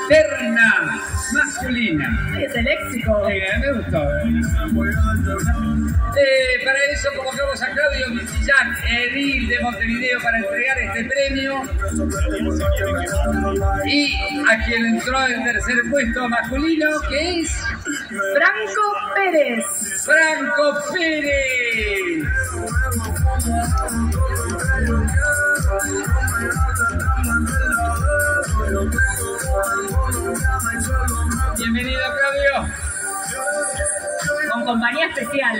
terna masculina. Es el léxico. Me gustó. Para eso convocamos a Claudio Millán, edil de Montevideo, para entregar este premio. Y a quien entró en tercer puesto masculino, que es Franco Pérez. Franco Pérez. Bienvenido, Claudio. Con compañía especial.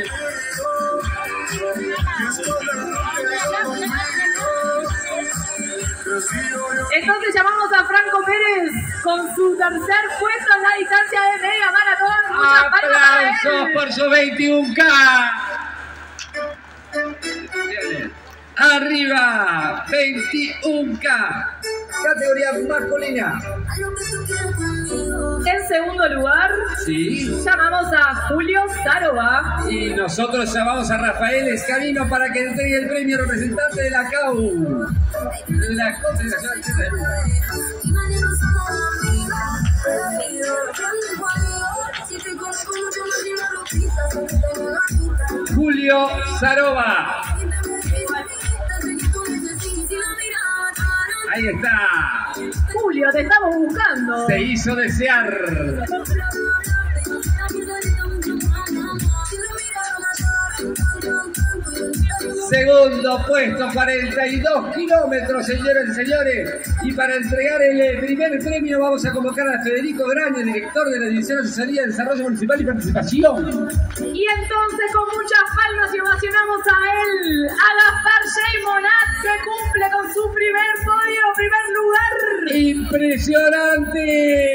Entonces llamamos a Franco Pérez con su tercer puesto en la distancia de media maratón. Muchas palmas para ¡Aplausos él! por su 21K! Arriba, 21K, categoría masculina. En segundo lugar, Sí. llamamos a Julio Sarova. Y nosotros llamamos a Rafael Escabino para que entregue el premio representante de la CAU, de la Confederación Argentina de Lucha. Julio Sarova. Ahí está. Julio, te estamos buscando. Se hizo desear. Segundo puesto, 42 kilómetros, señoras y señores. Y para entregar el primer premio vamos a convocar a Federico Graña, director de la División de Asesoría de Desarrollo Municipal y Participación. Y entonces con muchas palmas y ovacionamos a él, a Gaspar J. Monat, que cumple con su primer podio, primer lugar. ¡Impresionante!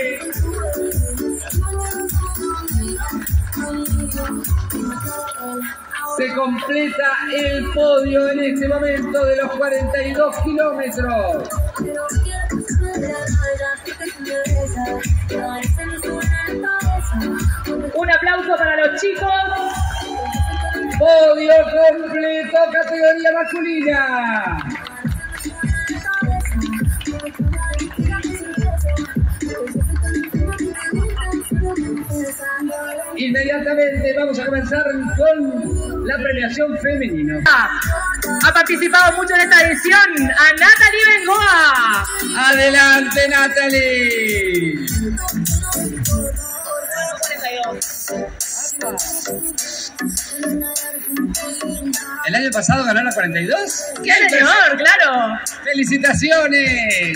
Se completa el podio en este momento de los 42 kilómetros. Un aplauso para los chicos. Podio completo, categoría masculina. Inmediatamente vamos a comenzar con la premiación femenina. Ha participado mucho en esta edición a Natalie Bengoa. Adelante, Natalie. ¿El año pasado ganó la 42? ¡Qué señor, claro! ¡Felicitaciones!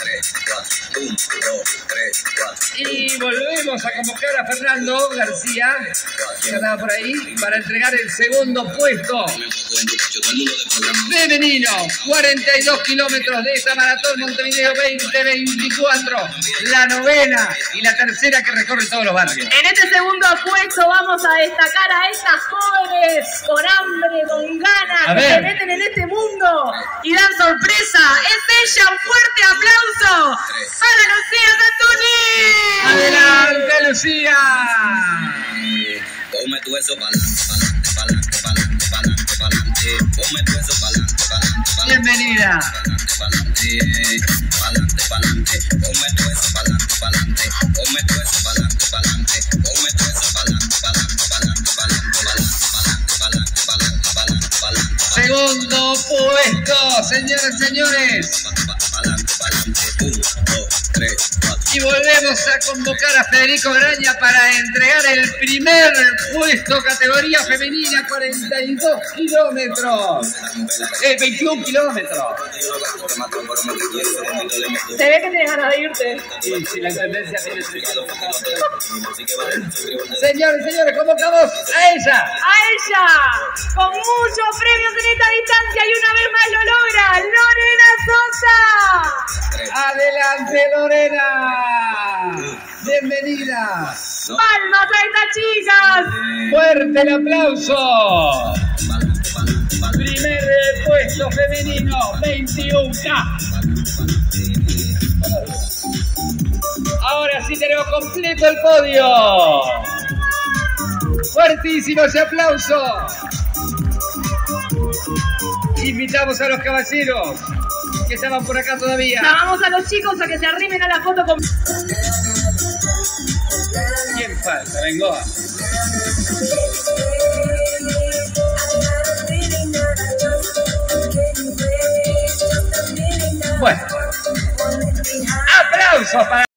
Y volvemos a convocar a Fernando García, que andaba por ahí, para entregar el segundo puesto femenino. 42 kilómetros de esta maratón Montevideo 2024. La novena y la tercera que recorre todos los barrios. En este segundo puesto vamos a destacar a estas jóvenes con hambre, con ganas, que se meten en este mundo y dan sorpresa. Es ella, un fuerte aplauso para Lucía Santuni. ¡Adelante, Lucía! Ponme tu eso pa'lante, pa'lante, pa'lante, pa'lante, pa'lante. Ponme tu eso pa'lante, pa'lante, pa'lante. Bienvenida. Pa'lante, pa'lante. Ponme tu eso pa'lante, pa'lante. Ponme tu eso pa'lante, pa'lante. Ponme tu eso pa'lante, pa'lante, pa'lante, pa'lante, pa'lante, pa'lante, pa'lante, pa'lante. Segundo puesto, señoras y señores. Pa'lante, pa'lante. 1, 2, 3, 4. Y volvemos a convocar a Federico Graña para entregar el primer puesto, categoría femenina, 42 kilómetros. 21 kilómetros. Se ve que tienes ganas de irte. Sí, sí, la tendencia tiene. Señores y señores, convocamos a ella. A ella, con muchos premios en esta distancia y una vez más lo logra, Lorena Sosa. Adelante, Lorena. Bienvenida. Palmas a estas chicas. Fuerte el aplauso. Primer puesto femenino, 21K. Ahora sí tenemos completo el podio. Fuertísimo ese aplauso. Invitamos a los caballeros que estaban por acá todavía. Llamamos a los chicos a que se arrimen a la foto con... ¿Quién falta? Bengoa. Bueno, aplausos para